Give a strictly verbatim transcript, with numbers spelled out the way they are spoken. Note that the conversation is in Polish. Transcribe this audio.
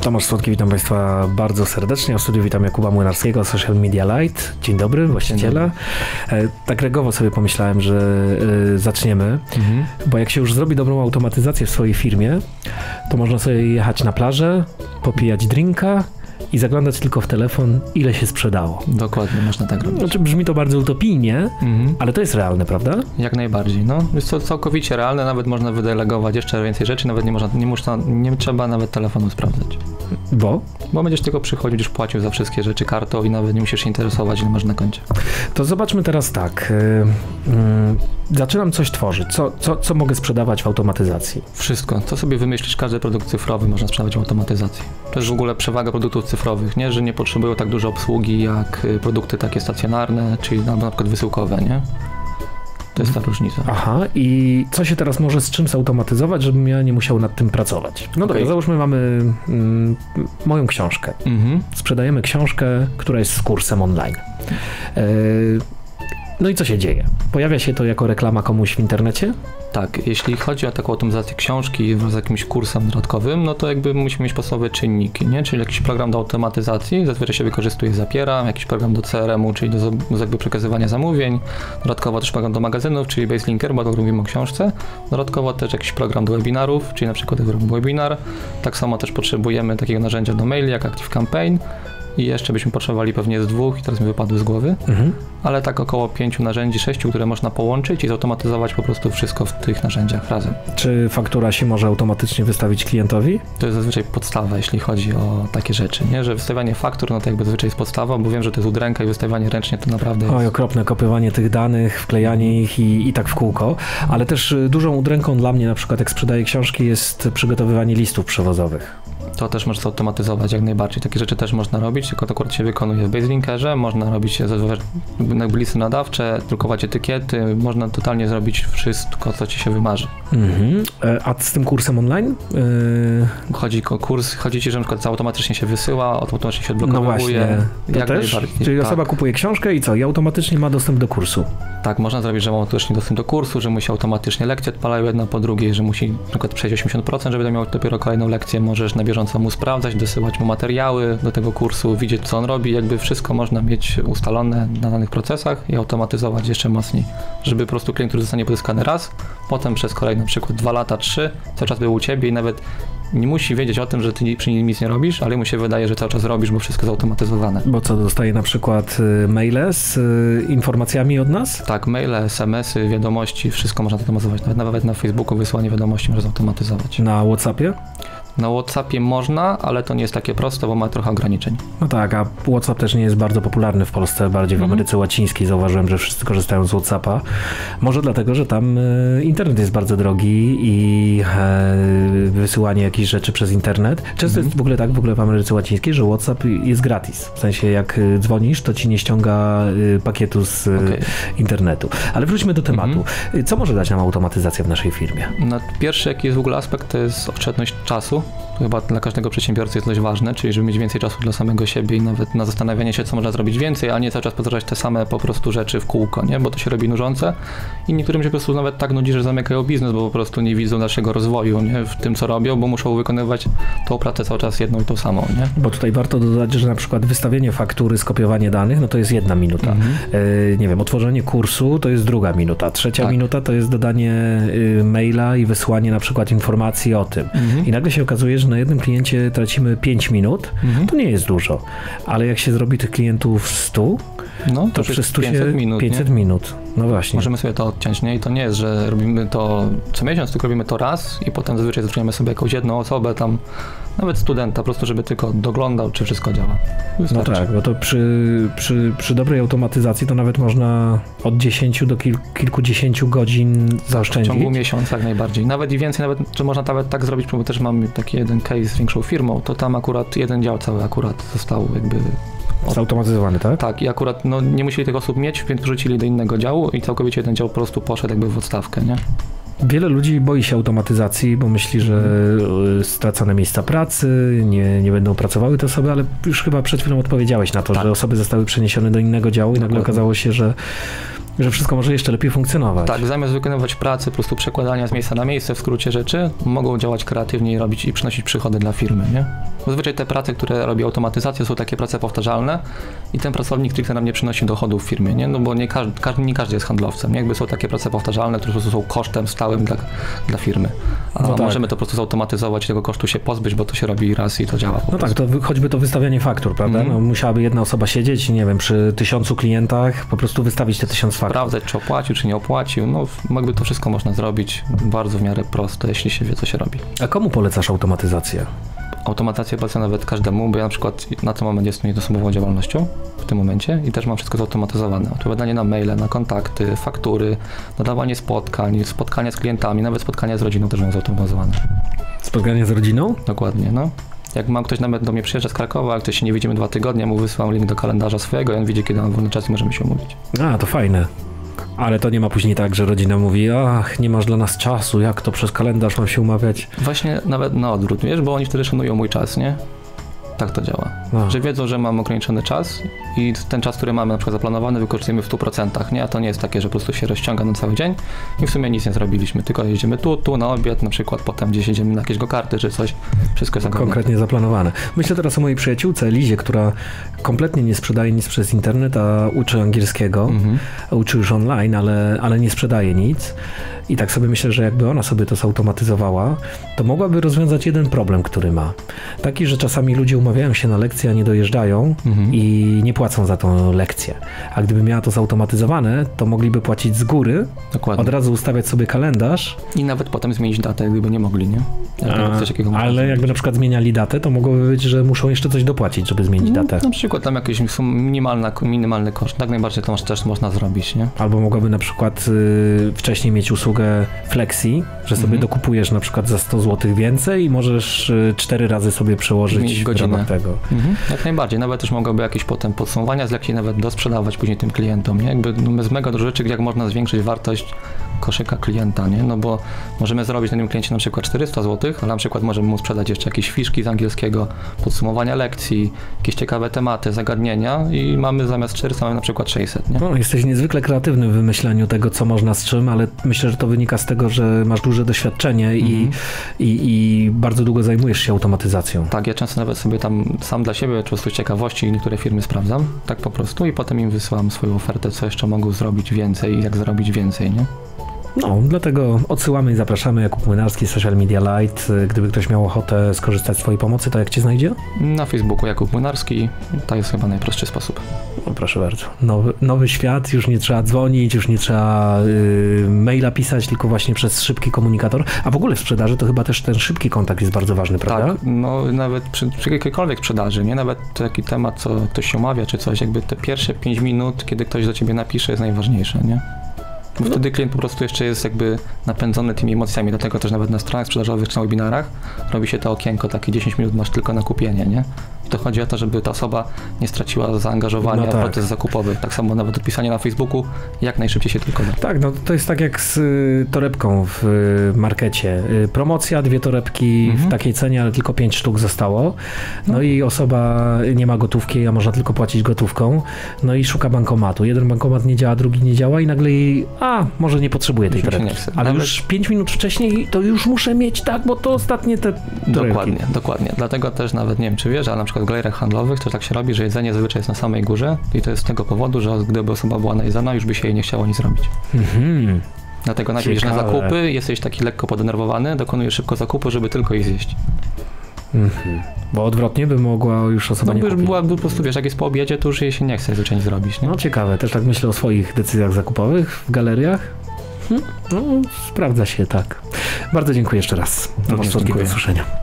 Tomasz Słodki, witam Państwa bardzo serdecznie. W studiu witam Jakuba Młynarskiego, Social Media Light. Dzień dobry, właściciela. Tak regowo sobie pomyślałem, że y, zaczniemy, mhm. bo jak się już zrobi dobrą automatyzację w swojej firmie, to można sobie jechać na plażę, popijać drinka i zaglądać tylko w telefon, ile się sprzedało. Dokładnie, można tak robić. Znaczy, brzmi to bardzo utopijnie, mhm. ale to jest realne, prawda? Jak najbardziej, no. Jest to całkowicie realne, nawet można wydelegować jeszcze więcej rzeczy, nawet nie można, nie, można, nie trzeba nawet telefonu sprawdzać. Bo? Bo będziesz tylko przychodził, będziesz płacił za wszystkie rzeczy kartą i nawet nie musisz się interesować, ile masz na koncie. To zobaczmy teraz tak. Yy, yy, zaczynam coś tworzyć. Co, co, co mogę sprzedawać w automatyzacji? Wszystko. Co sobie wymyślisz, każdy produkt cyfrowy można sprzedawać w automatyzacji. To jest w ogóle przewaga produktów cyfrowych, nie? Że nie potrzebują tak dużo obsługi jak produkty takie stacjonarne, czyli na, na przykład wysyłkowe, nie? To jest ta różnica. Aha, i co się teraz może z czym zautomatyzować, żebym ja nie musiał nad tym pracować? No okay. Dobra, załóżmy, mamy mm, moją książkę. Mhm. Sprzedajemy książkę, która jest z kursem online. Yy, no i co się dzieje? Pojawia się to jako reklama komuś w internecie? Tak, jeśli chodzi o taką automatyzację książki z jakimś kursem dodatkowym, no to jakby musimy mieć podstawowe czynniki, nie? Czyli jakiś program do automatyzacji, zazwyczaj się wykorzystuje Zapiera, jakiś program do C R M u, czyli do, do jakby przekazywania zamówień, dodatkowo też program do magazynów, czyli BaseLinker, bo to mówimy o książce, dodatkowo też jakiś program do webinarów, czyli na przykład webinar, tak samo też potrzebujemy takiego narzędzia do maili jak ActiveCampaign, i jeszcze byśmy potrzebowali pewnie z dwóch, i teraz mi wypadły z głowy, mhm. ale tak około pięciu narzędzi, sześciu, które można połączyć i zautomatyzować po prostu wszystko w tych narzędziach razem. Czy faktura się może automatycznie wystawić klientowi? To jest zazwyczaj podstawa, jeśli chodzi o takie rzeczy, nie? Że wystawianie faktur, no to jakby zazwyczaj jest podstawa, bo wiem, że to jest udręka i wystawianie ręcznie to naprawdę jest... Oj, okropne kopiowanie tych danych, wklejanie ich i, i tak w kółko, ale też dużą udręką dla mnie, na przykład jak sprzedaję książki, jest przygotowywanie listów przewozowych. To też można automatyzować jak najbardziej. Takie rzeczy też można robić, tylko to akurat się wykonuje w BaseLinkerze, można robić jakby listy nadawcze, drukować etykiety, można totalnie zrobić wszystko, co ci się wymarzy. Mhm. A z tym kursem online? Yy... Chodzi o kurs, chodzi ci, że na przykład automatycznie się wysyła, automatycznie się odblokowuje. No właśnie, to jak też? najbardziej. Czyli tak. Osoba kupuje książkę i co? I automatycznie ma dostęp do kursu. Tak, można zrobić, że ma automatycznie dostęp do kursu, że musi automatycznie lekcje odpalają jedna po drugiej, że musi na przykład przejść osiemdziesiąt procent, żeby miał dopiero kolejną lekcję, możesz na bieżąco mu sprawdzać, dosyłać mu materiały do tego kursu, widzieć co on robi, jakby wszystko można mieć ustalone na danych procesach i automatyzować jeszcze mocniej, żeby po prostu klient, który zostanie pozyskany raz, potem przez kolejne na przykład dwa lata, trzy, cały czas był u ciebie i nawet nie musi wiedzieć o tym, że ty przy nim nic nie robisz, ale mu się wydaje, że cały czas robisz, bo wszystko zautomatyzowane. Bo co, dostaje na przykład maile z y, informacjami od nas? Tak, maile, es em esy, wiadomości, wszystko można automatyzować. Nawet, nawet na Facebooku wysłanie wiadomości można zautomatyzować. Na WhatsAppie? Na WhatsAppie można, ale to nie jest takie proste, bo ma trochę ograniczeń. No tak, a WhatsApp też nie jest bardzo popularny w Polsce, bardziej w Ameryce mm-hmm. Łacińskiej zauważyłem, że wszyscy korzystają z WhatsAppa. Może dlatego, że tam y, internet jest bardzo drogi i y, wysyłanie jakichś rzeczy przez internet. Często mm-hmm. jest w ogóle tak, w ogóle w Ameryce Łacińskiej, że WhatsApp jest gratis. W sensie jak y, dzwonisz, to ci nie ściąga y, pakietu z y, okay. internetu. Ale wróćmy do tematu. Mm-hmm. Co może dać nam automatyzacja w naszej firmie? No, pierwszy, jaki jest w ogóle aspekt, to jest oszczędność czasu. To chyba dla każdego przedsiębiorcy jest dość ważne, czyli żeby mieć więcej czasu dla samego siebie i nawet na zastanawianie się, co można zrobić więcej, a nie cały czas powtarzać te same po prostu rzeczy w kółko, nie? Bo to się robi nużące i niektórym się po prostu nawet tak nudzi, że zamykają biznes, bo po prostu nie widzą dalszego rozwoju, nie? W tym, co robią, bo muszą wykonywać tą pracę cały czas jedną i tą samą, nie? Bo tutaj warto dodać, że na przykład wystawienie faktury, skopiowanie danych, no to jest jedna minuta. Mhm. Yy, nie wiem, otworzenie kursu to jest druga minuta. Trzecia tak. minuta to jest dodanie yy, maila i wysłanie na przykład informacji o tym. Mhm. I nagle się okazuje, że na jednym kliencie tracimy pięć minut, mhm. to nie jest dużo, ale jak się zrobi tych klientów stu, no, to, to przez stu pięćset minut, pięćset minut. No właśnie. Możemy sobie to odciąć, nie? I to nie jest, że robimy to co miesiąc, tylko robimy to raz i potem zazwyczaj zatrudniamy sobie jakąś jedną osobę tam, nawet studenta, po prostu, żeby tylko doglądał, czy wszystko działa. Wystarczy. No tak, bo to przy, przy, przy dobrej automatyzacji to nawet można od dziesięciu do kil, kilkudziesięciu godzin zaoszczędzić. W ciągu miesiąca jak najbardziej. Nawet i więcej, nawet, czy można nawet tak zrobić, bo też mamy taki jeden case z większą firmą, to tam akurat jeden dział cały akurat został jakby zautomatyzowany, tak? Tak, i akurat no, nie musieli tych osób mieć, więc wrzucili do innego działu i całkowicie jeden dział po prostu poszedł jakby w odstawkę, nie? Wiele ludzi boi się automatyzacji, bo myśli, że stracone miejsca pracy, nie, nie będą pracowały te osoby, ale już chyba przed chwilą odpowiedziałeś na to, tak. że osoby zostały przeniesione do innego działu i nagle okazało się, że że wszystko może jeszcze lepiej funkcjonować. Tak, zamiast wykonywać pracę, po prostu przekładania z miejsca na miejsce, w skrócie rzeczy, mogą działać kreatywnie i robić i przynosić przychody dla firmy, nie? Zazwyczaj te prace, które robi automatyzacja, są takie prace powtarzalne i ten pracownik stricte nam nie przynosi dochodów w firmie, nie? No bo nie każdy, każdy, nie każdy jest handlowcem, nie? Jakby są takie prace powtarzalne, które po prostu są kosztem stałym dla, dla firmy. A no tak. Możemy to po prostu zautomatyzować, tego kosztu się pozbyć, bo to się robi raz i to działa po No prostu. tak, to choćby to wystawianie faktur, prawda? Mm. No, musiałaby jedna osoba siedzieć, nie wiem, przy tysiącu klientach, po prostu wystawić te tysiąc faktur. Sprawdzać, czy opłacił, czy nie opłacił. No jakby to wszystko można zrobić bardzo w miarę prosto, jeśli się wie, co się robi. A komu polecasz automatyzację? Automatyzację polecam nawet każdemu, bo ja na przykład na ten moment jestem niedosobową działalnością w tym momencie i też mam wszystko zautomatyzowane. Odpowiadanie na maile, na kontakty, faktury, nadawanie spotkań, spotkania z klientami, nawet spotkania z rodziną też mam zautomatyzowane. Spotkania z rodziną? Dokładnie, no. Jak mam ktoś nawet do mnie przyjeżdża z Krakowa, jak ktoś się nie widzimy dwa tygodnie, mu wysyłam link do kalendarza swojego i on widzi, kiedy mam wolny czas i możemy się umówić. A, to fajne. Ale to nie ma później tak, że rodzina mówi, ach, nie masz dla nas czasu, jak to przez kalendarz mam się umawiać? Właśnie nawet na odwrót, wiesz, bo oni wtedy szanują mój czas, nie? Tak to działa. A. Że wiedzą, że mam ograniczony czas i ten czas, który mamy na przykład zaplanowany, wykorzystujemy w stu procentach, nie? A to nie jest takie, że po prostu się rozciąga na cały dzień i w sumie nic nie zrobiliśmy, tylko jedziemy tu, tu na obiad, na przykład potem gdzieś jedziemy na jakieś go-karty czy coś, wszystko jest zagadnięte. Konkretnie zaplanowane. Myślę teraz o mojej przyjaciółce Lizie, która kompletnie nie sprzedaje nic przez internet, a uczy angielskiego, mhm. uczy już online, ale, ale nie sprzedaje nic. I tak sobie myślę, że jakby ona sobie to zautomatyzowała, to mogłaby rozwiązać jeden problem, który ma. Taki, że czasami ludzie umawiają się na lekcje, a nie dojeżdżają mhm. i nie płacą za tą lekcję. A gdyby miała to zautomatyzowane, to mogliby płacić z góry, Dokładnie. Od razu ustawiać sobie kalendarz. I nawet potem zmienić datę, gdyby nie mogli, nie? A, coś ale jakby na przykład zmieniali datę, to mogłoby być, że muszą jeszcze coś dopłacić, żeby zmienić no, datę. Na przykład tam jakiś minimalna, minimalny koszt. Tak najbardziej to też można zrobić, nie? Albo mogłoby na przykład y, wcześniej mieć usługę flexi, że sobie mhm. dokupujesz na przykład za sto złotych więcej i możesz y, cztery razy sobie przełożyć w ramach tego. Mhm. Jak najbardziej. Nawet też mogłoby jakieś potem podsumowania z lekcji nawet dosprzedawać później tym klientom, nie? Jakby no, jest mega dużo rzeczy, jak można zwiększyć wartość koszyka klienta, nie? No bo możemy zrobić na tym kliencie na przykład czterysta złotych, ale na przykład możemy mu sprzedać jeszcze jakieś fiszki z angielskiego, podsumowania lekcji, jakieś ciekawe tematy, zagadnienia i mamy zamiast czterysta mamy na przykład sześćset, nie? No, jesteś niezwykle kreatywny w wymyślaniu tego, co można z czym, ale myślę, że to wynika z tego, że masz duże doświadczenie mm-hmm. i, i, i bardzo długo zajmujesz się automatyzacją. Tak, ja często nawet sobie tam sam dla siebie, po prostu z ciekawości niektóre firmy sprawdzam, tak po prostu i potem im wysyłam swoją ofertę, co jeszcze mogą zrobić więcej i jak zrobić więcej, nie? No, dlatego odsyłamy i zapraszamy Jakub Młynarski, Social Media Light. Gdyby ktoś miał ochotę skorzystać z twojej pomocy, to jak cię znajdzie? Na Facebooku Jakub Młynarski, to jest chyba najprostszy sposób. No, proszę bardzo. Nowy, nowy świat, już nie trzeba dzwonić, już nie trzeba yy, maila pisać, tylko właśnie przez szybki komunikator. A w ogóle w sprzedaży to chyba też ten szybki kontakt jest bardzo ważny, prawda? Tak, no nawet przy, przy jakiejkolwiek sprzedaży, nie? Nawet taki temat, co ktoś się umawia, czy coś, jakby te pierwsze pięć minut, kiedy ktoś do ciebie napisze, jest najważniejsze, nie? Bo wtedy klient po prostu jeszcze jest jakby napędzony tymi emocjami, dlatego też nawet na stronach sprzedażowych czy na webinarach robi się to okienko, takie dziesięć minut masz tylko na kupienie, nie? I to chodzi o to, żeby ta osoba nie straciła zaangażowania no tak. w proces zakupowy. Tak samo nawet odpisanie na Facebooku jak najszybciej się tylko da. Tak, no to jest tak jak z y, torebką w y, markecie. Y, promocja, dwie torebki mhm. w takiej cenie, ale tylko pięć sztuk zostało. No, no i osoba nie ma gotówki, a można tylko płacić gotówką. No i szuka bankomatu. Jeden bankomat nie działa, drugi nie działa i nagle jej, a może nie potrzebuję tej torebki. Ale nawet już pięć minut wcześniej to już muszę mieć, tak, bo to ostatnie te torebki. Dokładnie, dokładnie. Dlatego też nawet nie wiem, czy wiesz, ale na przykład w galerach handlowych to tak się robi, że jedzenie zazwyczaj jest na samej górze i to jest z tego powodu, że gdyby osoba była najedzona, już by się jej nie chciało nic robić. Mhm. Dlatego najpierw idziesz na zakupy, jesteś taki lekko podenerwowany, dokonujesz szybko zakupu, żeby tylko je zjeść. Mhm. Bo odwrotnie by mogła już osoba no, nie kupić. Była, po prostu wiesz, jak jest po obiedzie, to już jej się nie chce zwyczajnie zrobić. Nie? No ciekawe, też tak myślę o swoich decyzjach zakupowych w galeriach. Hmm? No, sprawdza się tak. Bardzo dziękuję jeszcze raz. Do usłyszenia.